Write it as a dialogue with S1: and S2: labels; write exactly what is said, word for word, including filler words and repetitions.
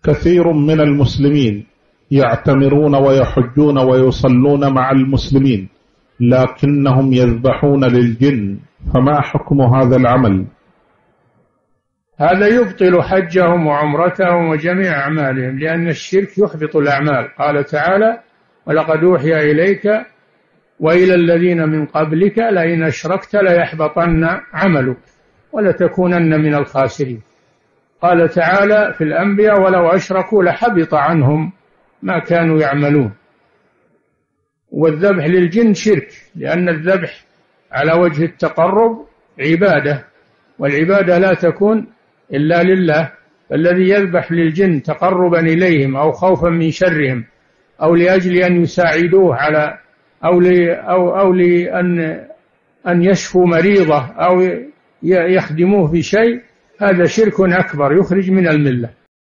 S1: كثير من المسلمين يعتمرون ويحجون ويصلون مع المسلمين، لكنهم يذبحون للجن، فما حكم هذا العمل؟
S2: هذا يبطل حجهم وعمرتهم وجميع أعمالهم، لأن الشرك يحبط الأعمال. قال تعالى: ولقد أوحي إليك وإلى الذين من قبلك لئن أشركت ليحبطن عملك ولتكونن من الخاسرين. قال تعالى في الأنبياء: ولو أشركوا لحبط عنهم ما كانوا يعملون. والذبح للجن شرك، لأن الذبح على وجه التقرب عبادة، والعبادة لا تكون إلا لله. فالذي يذبح للجن تقربا إليهم أو خوفا من شرهم أو لأجل أن يساعدوه على أو أو أو لأن أن يشفوا مريضة أو يخدموه في شيء، هذا شرك أكبر يخرج من الملة.